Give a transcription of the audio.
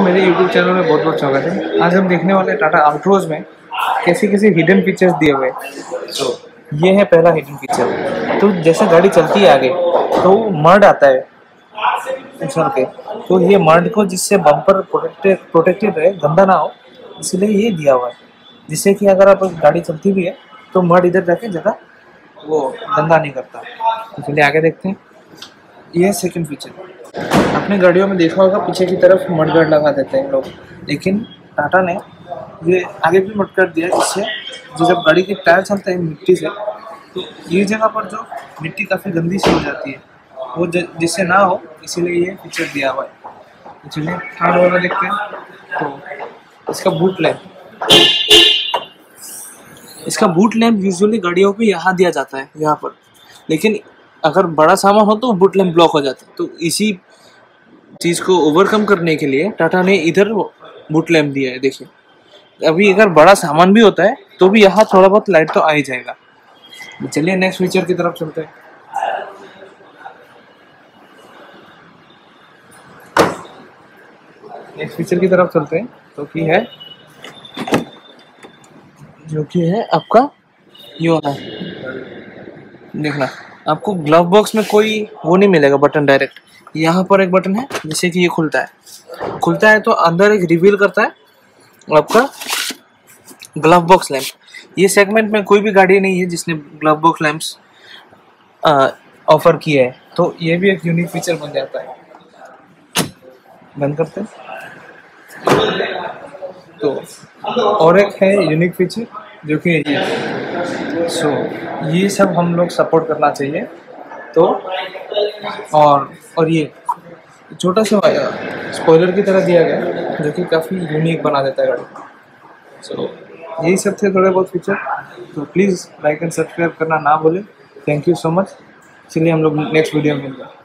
मेरे YouTube channel में बहुत बहुत स्वागत है। आज हम देखने वाले टाटा अल्ट्रोज में कैसे कैसे हिडन फीचर्स दिए हुए हैं। तो ये है पहला हिडन फीचर। तो जैसे गाड़ी चलती है आगे तो मड आता है उछल के, तो ये मड को जिससे बम्पर प्रोटेक्टेड रहे, गंदा ना हो, इसलिए ये दिया हुआ है, जिससे कि अगर आप गाड़ी चलती भी है तो मड इधर जाके ज़्यादा वो गंदा नहीं करता। तो चलिए आगे देखते हैं। ये सेकंड फीचर। अपने गाड़ियों में देखा होगा पीछे की तरफ मडगार्ड लगा देते हैं लोग, लेकिन टाटा ने ये आगे भी मडगार्ड दिया है, जिससे जब गाड़ी के टायर चलते हैं मिट्टी से, तो ये जगह पर जो मिट्टी काफ़ी गंदी सी हो जाती है वो जिससे ना हो, इसीलिए ये फीचर दिया हुआ है। तो चलिए थर्ड वाला देखते हैं। तो इसका बूट लैंप, यूजुअली गाड़ियों पे यहाँ दिया जाता है, यहाँ पर, लेकिन अगर बड़ा सामान हो तो बूट लैंप ब्लॉक हो जाता है। तो इसी चीज़ को ओवरकम करने के लिए टाटा ने इधर बूट लैंप दिया है। देखिए, अभी अगर बड़ा सामान भी होता है तो भी यहाँ थोड़ा बहुत लाइट तो आ ही जाएगा। चलिए नेक्स्ट फीचर की तरफ चलते हैं। तो की है जो कि है आपका ये वाला। देखना, आपको ग्लव बॉक्स में कोई वो नहीं मिलेगा बटन डायरेक्ट। यहाँ पर एक बटन है जिससे कि ये खुलता है तो अंदर एक रिवील करता है आपका ग्लव बॉक्स लैंप। ये सेगमेंट में कोई भी गाड़ी नहीं है जिसने ग्लव बॉक्स लैंप्स ऑफर किए है, तो ये भी एक यूनिक फीचर बन जाता है। बंद करते हैं। तो और एक है यूनिक फीचर जो कि ये सब हम लोग सपोर्ट करना चाहिए। तो और ये छोटा सा स्पॉइलर की तरह दिया गया जो कि काफ़ी यूनिक बना देता है गाड़ी। यही सब थे थोड़े बहुत फीचर। तो प्लीज़ लाइक एंड सब्सक्राइब करना ना भूलें। Thank you so much. चलिए हम लोग नेक्स्ट वीडियो में मिलते हैं।